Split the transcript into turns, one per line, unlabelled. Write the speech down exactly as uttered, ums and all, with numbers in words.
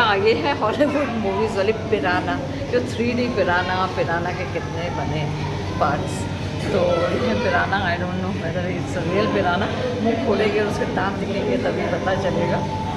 ये है Hollywood movies वाली पिराना, जो थ्री डी पिराना, पिराना के कितने बने पार्ट्स। तो ये piranha, I don't know whether it's real piranha. मुँह खोलेंगे उसके दांत दिखेंगे तभी पता चलेगा।